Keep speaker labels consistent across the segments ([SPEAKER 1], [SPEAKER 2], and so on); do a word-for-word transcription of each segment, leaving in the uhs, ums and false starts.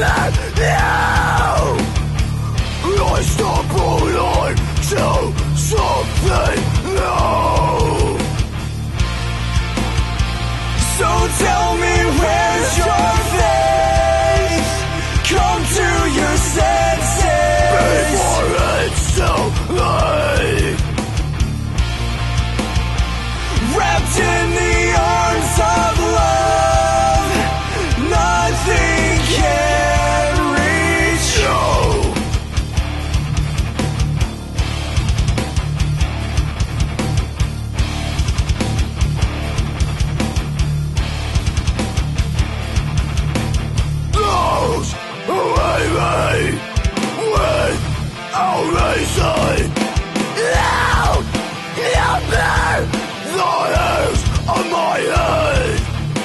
[SPEAKER 1] I stumbled on to something new. So tell me, where's your faith? Come to your senses before it's too late. Wrapped in the arms of love, nothing can reach you. Those who hate me without reason, out, out there, the hairs on my head,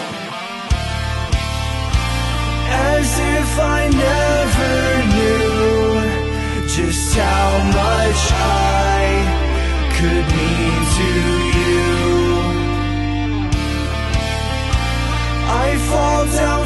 [SPEAKER 1] as if I never knew just how much I could mean to you. I fall down